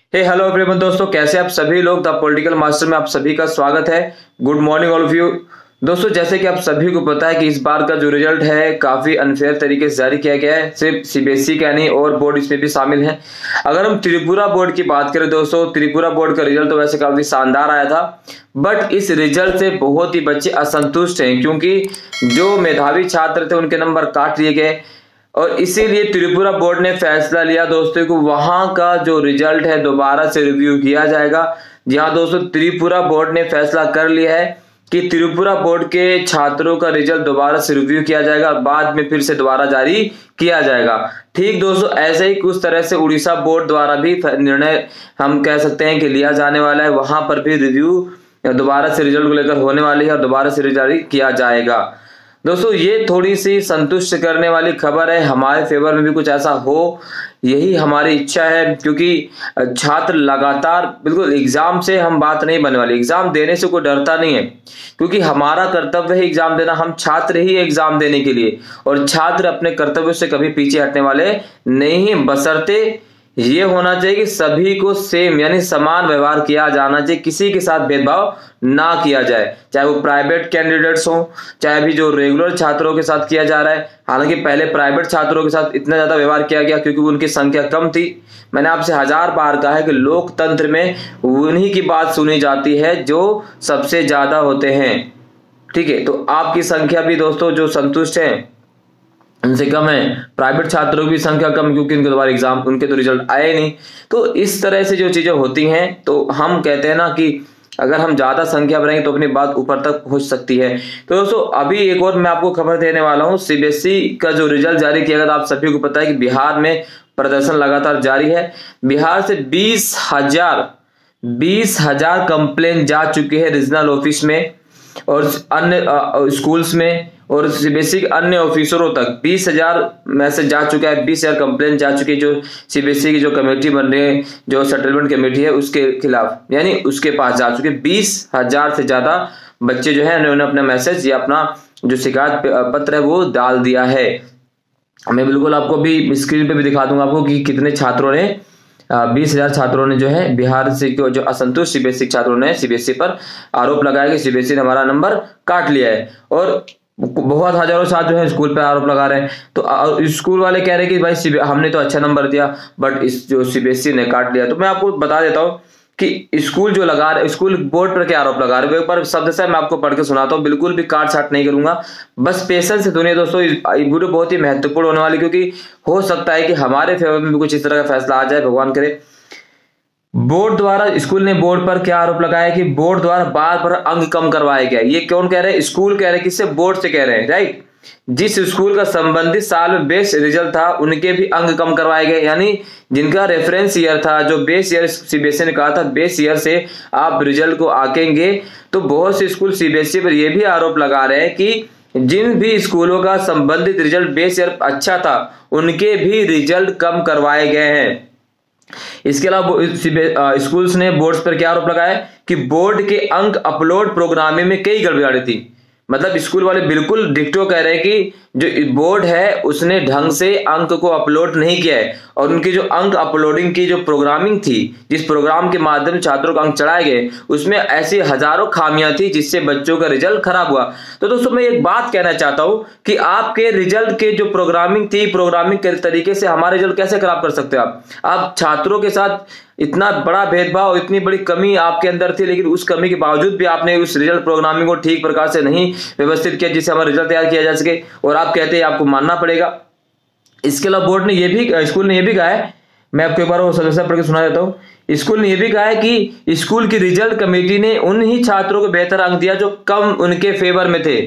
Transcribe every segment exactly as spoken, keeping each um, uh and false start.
हे hello everyone दोस्तों, कैसे आप सभी लोग। द पॉलिटिकल मास्टर में आप सभी का स्वागत है। Good morning all of you. दोस्तों, जैसे कि आप सभी को पता है कि इस बार का जो रिजल्ट है काफी अनफेयर तरीके से जारी किया गया है। सिर्फ सीबीएसई का नहीं और बोर्ड इसमें भी शामिल है। अगर हम त्रिपुरा बोर्ड की बात करें दोस्तों, त्रिपुरा बोर्ड का रिजल्ट तो वैसे काफी शानदार आया था, बट इस रिजल्ट से बहुत ही बच्चे असंतुष्ट हैं क्योंकि जो मेधावी छात्र थे उनके नंबर काट लिए गए और इसीलिए त्रिपुरा बोर्ड ने फैसला लिया दोस्तों को वहां का जो रिजल्ट है दोबारा से रिव्यू किया जाएगा। जी हाँ दोस्तों, त्रिपुरा बोर्ड ने फैसला कर लिया है कि त्रिपुरा बोर्ड के छात्रों का रिजल्ट दोबारा से रिव्यू किया जाएगा और बाद में फिर से दोबारा जारी किया जाएगा। ठीक दोस्तों, ऐसे ही कुछ तरह से उड़ीसा बोर्ड द्वारा भी निर्णय हम कह सकते हैं कि लिया जाने वाला है। वहां पर भी रिव्यू दोबारा से रिजल्ट को लेकर होने वाली है और दोबारा से जारी किया जाएगा। दोस्तों, ये थोड़ी सी संतुष्ट करने वाली खबर है। हमारे फेवर में भी कुछ ऐसा हो, यही हमारी इच्छा है, क्योंकि छात्र लगातार बिल्कुल एग्जाम से हम बात नहीं बनने वाली। एग्जाम देने से कोई डरता नहीं है क्योंकि हमारा कर्तव्य है एग्जाम देना। हम छात्र ही एग्जाम देने के लिए, और छात्र अपने कर्तव्यों से कभी पीछे हटने वाले नहीं, बशर्ते ये होना चाहिए कि सभी को सेम यानी समान व्यवहार किया जाना चाहिए, किसी के साथ भेदभाव ना किया जाए, चाहे वो प्राइवेट कैंडिडेट्स हो चाहे भी जो रेगुलर छात्रों के साथ किया जा रहा है। हालांकि पहले प्राइवेट छात्रों के साथ इतना ज्यादा व्यवहार किया गया क्योंकि उनकी संख्या कम थी। मैंने आपसे हजार बार कहा है कि लोकतंत्र में उन्हीं की बात सुनी जाती है जो सबसे ज्यादा होते हैं। ठीक है, तो आपकी संख्या भी दोस्तों जो संतुष्ट है उनसे कम है, प्राइवेट छात्रों की संख्या कम क्योंकि उनके दोबारा एग्जाम उनके तो रिजल्ट आए नहीं। तो इस तरह से जो चीजें होती हैं तो हम कहते हैं ना कि अगर हम ज्यादा संख्या बढ़ाएंगे तो अपनी बात ऊपर तक पहुंच सकती है। तो दोस्तों, अभी एक और मैं आपको खबर देने वाला हूं। सीबीएसई का जो रिजल्ट जारी किया गया, आप सभी को पता है कि बिहार में प्रदर्शन लगातार जारी है। बिहार से बीस हजार बीस हजार कंप्लेन जा चुकी है रीजनल ऑफिस में और अन्य स्कूल्स में और सीबीएसई के अन्य ऑफिसरों तक बीस हजार मैसेज जा चुका है, बीस हजार कंप्लेन जा चुकी है जो सीबीएसई की जो कमेटी बन रही है, जो सेटलमेंट कमेटी है उसके खिलाफ, यानी उसके पास जा चुके बीस हजार से ज्यादा बच्चे जो है उन्होंने अपना मैसेज या अपना जो शिकायत पत्र है वो डाल दिया है। मैं बिल्कुल आपको भी स्क्रीन पे भी दिखा दूंगा आपको कि कितने छात्रों ने बीस हजार छात्रों ने जो है बिहार से जो असंतुष्ट सीबीएसई छात्रों ने सीबीएसई पर आरोप लगाया कि सीबीएसई ने हमारा नंबर काट लिया है। और बहुत हजारों छात्र जो है स्कूल पे आरोप लगा रहे हैं। तो स्कूल वाले कह रहे हैं कि भाई हमने तो अच्छा नंबर दिया बट इस जो सीबीएसई ने काट लिया। तो मैं आपको बता देता हूँ कि स्कूल जो लगा रहे स्कूल बोर्ड पर क्या आरोप लगा रहे हैं, एक बार शब्द से मैं आपको पढ़ के सुनाता हूँ। बिल्कुल भी काट छाट नहीं करूंगा, बस पेशेंस से सुनिए दोस्तों। ये वीडियो बहुत ही महत्वपूर्ण होने वाली, क्योंकि हो सकता है कि हमारे फेवर में भी कुछ इस तरह का फैसला आ जाए, भगवान करे। बोर्ड द्वारा स्कूल ने बोर्ड पर क्या आरोप लगाया कि बोर्ड द्वारा बार बार अंक कम करवाया गया। ये कौन कह रहे हैं? स्कूल कह रहे हैं। किससे? बोर्ड से कह रहे हैं, राइट। जिस स्कूल का संबंधित साल में बेस्ट रिजल्ट था उनके भी अंक कम करवाए गए, यानी जिनका रेफरेंस ईयर था, जो बेस ईयर सीबीएसई ने कहा था बेस ईयर से आप रिजल्ट को आंकेंगे। तो बहुत से स्कूल सीबीएसई पर यह भी आरोप लगा रहे हैं कि जिन भी स्कूलों का संबंधित रिजल्ट बेस ईयर अच्छा था उनके भी रिजल्ट कम करवाए गए हैं। इसके अलावा स्कूल्स ने बोर्ड्स पर क्या आरोप लगाया कि बोर्ड के अंक अपलोड प्रोग्रामिंग में कई गड़बड़ी थी। मतलब स्कूल वाले बिल्कुल डिक्टो कह रहे हैं कि जो बोर्ड है उसने ढंग से अंक को अपलोड नहीं किया है और उनकी जो अंक अपलोडिंग की जो प्रोग्रामिंग थी, जिस प्रोग्राम के माध्यम से छात्रों को अंक चढ़ाए गए, उसमें ऐसी हजारों खामियां थी जिससे बच्चों का रिजल्ट खराब हुआ। तो दोस्तों, मैं एक बात कहना चाहता हूं कि आपके रिजल्ट के जो प्रोग्रामिंग थी, प्रोग्रामिंग के तरीके से हमारे रिजल्ट कैसे खराब कर सकते हो आप? आप छात्रों के साथ इतना बड़ा भेदभाव, इतनी बड़ी कमी आपके अंदर थी, लेकिन उस कमी के बावजूद भी आपने उस रिजल्ट प्रोग्रामिंग को ठीक प्रकार से नहीं व्यवस्थित किया जिससे हमारा रिजल्ट तैयार किया जा सके, और आप कहते हैं आपको मानना पड़ेगा। इसके अलावा बोर्ड ने यह भी स्कूल ने यह भी कहा है, मैं आपको एक बार वो सदस्य पढ़ के सुना देता हूं। स्कूल ने यह भी कहा है कि स्कूल की रिजल्ट कमेटी ने उन ही छात्रों को बेहतर अंक दिया जो कम उनके फेवर में थे।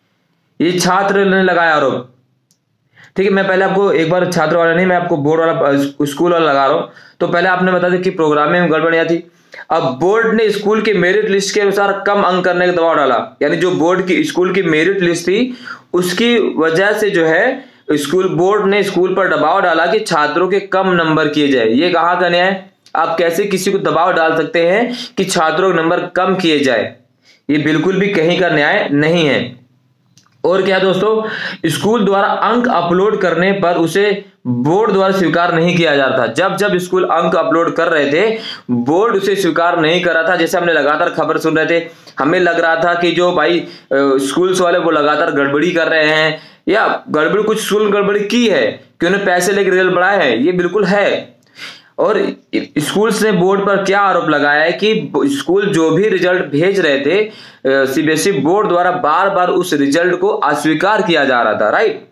ये छात्र ने लगाया आरोप। ठीक है, मैं पहले आपको एक बार छात्र वाला नहीं, मैं आपको बोर्ड वाला स्कूल वाला लगा रहा हूं। तो पहले आपने बता दिया कि प्रोग्रामिंग में गड़बड़ियां थी। अब बोर्ड ने स्कूल के मेरिट लिस्ट के अनुसार कम अंक करने का दबाव डाला, यानी जो बोर्ड की स्कूल की मेरिट लिस्ट थी उसकी वजह से जो है स्कूल बोर्ड ने स्कूल पर दबाव डाला कि छात्रों के कम नंबर किए जाए। ये कहां का न्याय? आप कैसे किसी को दबाव डाल सकते हैं कि छात्रों के नंबर कम किए जाए? ये बिल्कुल भी कहीं का न्याय नहीं है। और क्या दोस्तों, स्कूल द्वारा अंक अपलोड करने पर उसे बोर्ड द्वारा स्वीकार नहीं किया जा रहा था। जब जब स्कूल अंक अपलोड कर रहे थे, बोर्ड उसे स्वीकार नहीं कर रहा था। जैसे हमने लगातार खबर सुन रहे थे, हमें लग रहा था कि जो भाई स्कूल्स वाले वो लगातार गड़बड़ी कर रहे हैं, या गड़बड़ी कुछ स्कूल गड़बड़ी की है कि उन्हें पैसे लेकर रिजल्ट बढ़ाए हैं, ये बिल्कुल है। और स्कूल्स ने बोर्ड पर क्या आरोप लगाया है कि स्कूल जो भी रिजल्ट भेज रहे थे सीबीएसई बोर्ड द्वारा बार बार उस रिजल्ट को अस्वीकार किया जा रहा था। राइट,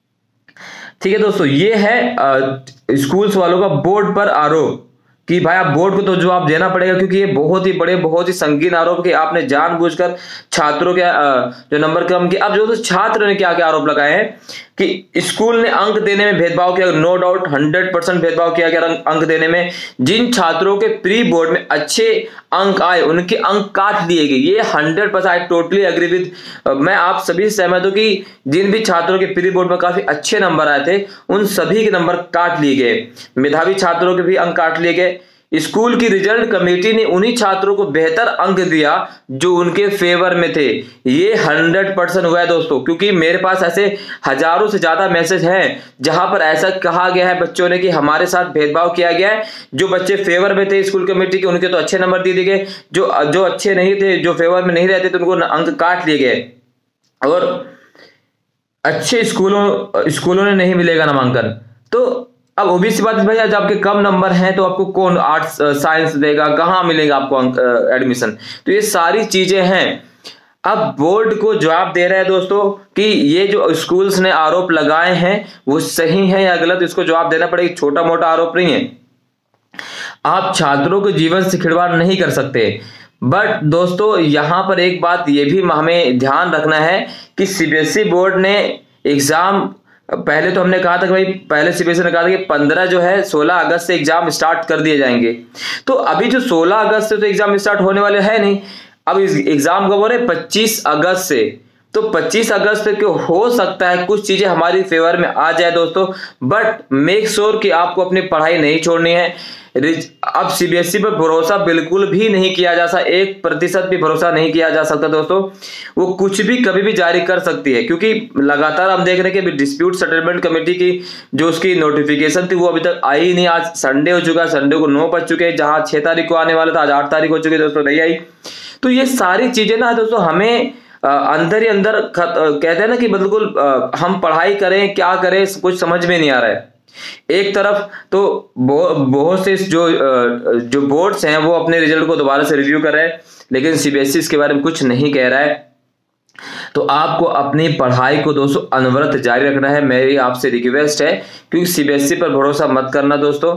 ठीक है दोस्तों, ये है स्कूल्स वालों का बोर्ड पर आरोप कि भाई आप बोर्ड को तो जवाब देना पड़ेगा, क्योंकि ये बहुत ही बड़े बहुत ही संगीन आरोप कि आपने जानबूझकर छात्रों के जो नंबर कम किए। अब जो तो छात्र ने क्या क्या आरोप लगाए हैं कि स्कूल ने अंक देने में भेदभाव किया। नो डाउट हंड्रेड परसेंट भेदभाव किया गया अंक देने में। जिन छात्रों के प्री बोर्ड में अच्छे अंक आए उनके अंक काट दिए गए। ये hundred percent I totally agree with, मैं आप सभी सहमत हूं कि जिन भी छात्रों के प्री बोर्ड में काफी अच्छे नंबर आए थे उन सभी के नंबर काट लिए गए। मेधावी छात्रों के भी अंक काट लिए गए। स्कूल की रिजल्ट कमेटी ने उन्हीं छात्रों को बेहतर अंक दिया जो उनके फेवर में थे। ये हंड्रेड परसेंट हुआ है दोस्तों, क्योंकि मेरे पास ऐसे हजारों से ज्यादा मैसेज हैं जहां पर ऐसा कहा गया है बच्चों ने कि हमारे साथ भेदभाव किया गया है। जो बच्चे फेवर में थे स्कूल कमेटी के उनके तो अच्छे नंबर दे दिए गए, जो जो अच्छे नहीं थे, जो फेवर में नहीं रहते तो उनको अंक काट लिए गए। और अच्छे स्कूलों स्कूलों ने नहीं मिलेगा नामांकन। तो अब ओबीसी बात भाई, आज आपके कम नंबर हैं तो आपको कौन आर्ट्स साइंस देगा, कहां मिलेगा आपको एडमिशन। तो ये सारी चीजें हैं। अब बोर्ड को जवाब दे रहा है दोस्तों कि ये जो स्कूल्स ने आरोप लगाए हैं वो सही है या गलत, इसको जवाब देना पड़ेगा। छोटा मोटा आरोप नहीं है। आप छात्रों के जीवन से खिलवाड़ नहीं कर सकते। बट दोस्तों यहां पर एक बात ये भी हमें ध्यान रखना है कि सीबीएसई बोर्ड ने एग्जाम, पहले तो हमने कहा था कि भाई पहले सीबीएसई ने कहा था कि पंद्रह जो है सोलह अगस्त से एग्जाम स्टार्ट कर दिए जाएंगे। तो अभी जो सोलह अगस्त से तो एग्जाम स्टार्ट होने वाले है नहीं, अब इस एग्जाम कब हो रहे पच्चीस अगस्त से। तो पच्चीस अगस्त तक हो सकता है कुछ चीजें हमारी फेवर में आ जाए दोस्तों, बट मेक श्योर कि आपको अपनी पढ़ाई नहीं छोड़नी है। अब सीबीएसई पर भरोसा बिल्कुल भी नहीं किया जा सकता, एक प्रतिशत भी भरोसा नहीं किया जा सकता दोस्तों। वो कुछ भी कभी भी जारी कर सकती है, क्योंकि लगातार हम देख रहे हैं कि डिस्प्यूट सेटलमेंट कमेटी की जो उसकी नोटिफिकेशन थी वो अभी तक आई ही नहीं। आज संडे हो चुका है, संडे को नौ बज चुके हैं, जहां छह तारीख को आने वाला था आज आठ तारीख हो चुकी है दोस्तों, नहीं आई। तो ये सारी चीजें ना दोस्तों हमें अंदर ही अंदर कहते हैं ना कि बिल्कुल हम पढ़ाई करें क्या करें कुछ समझ में नहीं आ रहा है। एक तरफ तो बहुत से जो जो बोर्ड्स हैं वो अपने रिजल्ट को दोबारा से रिव्यू कर रहे हैं, लेकिन सीबीएसई इसके बारे में कुछ नहीं कह रहा है। तो आपको अपनी पढ़ाई को दोस्तों अनवरत जारी रखना है, मेरी आपसे रिक्वेस्ट है, क्योंकि सीबीएसई पर भरोसा मत करना दोस्तों।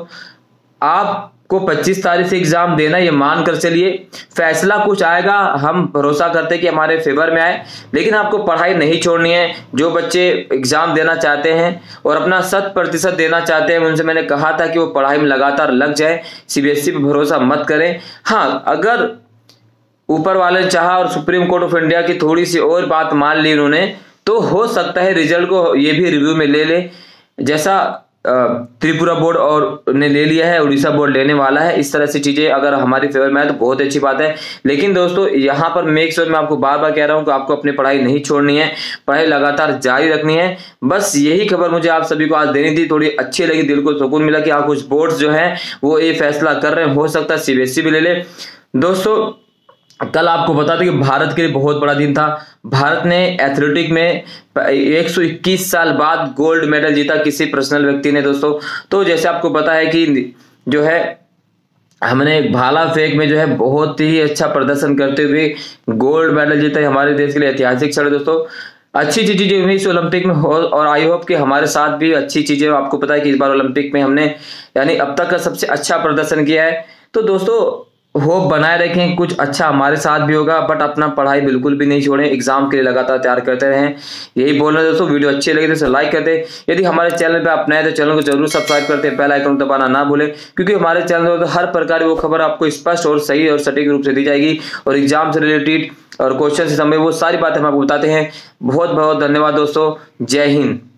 आप को पच्चीस तारीख से एग्जाम देना, ये मानकर चलिए फैसला कुछ आएगा, हम भरोसा करते हैं कि हमारे फेवर में आए, लेकिन आपको पढ़ाई नहीं छोड़नी है। जो बच्चे एग्जाम देना चाहते हैं और अपना शत प्रतिशत देना चाहते हैं, उनसे मैंने कहा था कि वो पढ़ाई में लगातार लग जाए, सीबीएसई पर भरोसा मत करें। हाँ, अगर ऊपर वाले चाहा और सुप्रीम कोर्ट ऑफ इंडिया की थोड़ी सी और बात मान ली उन्होंने, तो हो सकता है रिजल्ट को ये भी रिव्यू में ले ले, जैसा त्रिपुरा बोर्ड और ने ले लिया है, उड़ीसा बोर्ड लेने वाला है। इस तरह से चीजें अगर हमारी फेवर में आए तो बहुत अच्छी बात है। लेकिन दोस्तों यहाँ पर मेक श्योर मैं आपको बार बार कह रहा हूँ कि आपको अपनी पढ़ाई नहीं छोड़नी है, पढ़ाई लगातार जारी रखनी है। बस यही खबर मुझे आप सभी को आज देनी थी, थोड़ी अच्छी लगी, दिल को सुकून मिला कि हाँ कुछ बोर्ड्स जो है वो ये फैसला कर रहे हैं, हो सकता है सीबीएसई भी ले ले। दोस्तों कल आपको बता दें कि भारत के लिए बहुत बड़ा दिन था। भारत ने एथलेटिक में एक सौ इक्कीस साल बाद गोल्ड मेडल जीता, किसी पर्सनल व्यक्ति ने दोस्तों। तो जैसे आपको पता है कि जो है हमने भाला फेंक में जो है बहुत ही अच्छा प्रदर्शन करते हुए गोल्ड मेडल जीता है, हमारे देश के लिए ऐतिहासिक क्षण दोस्तों। अच्छी चीजें जो हुई इस ओलंपिक में हो, और आई होप कि हमारे साथ भी अच्छी चीजें। आपको पता है कि इस बार ओलंपिक में हमने यानी अब तक का सबसे अच्छा प्रदर्शन किया है। तो दोस्तों होप बनाए रखें, कुछ अच्छा हमारे साथ भी होगा, बट अपना पढ़ाई बिल्कुल भी नहीं छोड़ें, एग्जाम के लिए लगातार तैयार करते रहें, यही बोल रहे हैं दोस्तों। वीडियो अच्छी लगी तो लाइक कर दे, यदि हमारे चैनल पे आप नए तो चैनल को जरूर सब्सक्राइब करते हैं, बेल आइकन दबाना ना भूलें, क्योंकि हमारे चैनल पर तो हर प्रकार की वो खबर आपको स्पष्ट और सही और सटीक रूप से दी जाएगी, और एग्जाम से रिलेटेड और क्वेश्चन से संबंधित वो सारी बातें हम आपको बताते हैं। बहुत बहुत धन्यवाद दोस्तों, जय हिंद।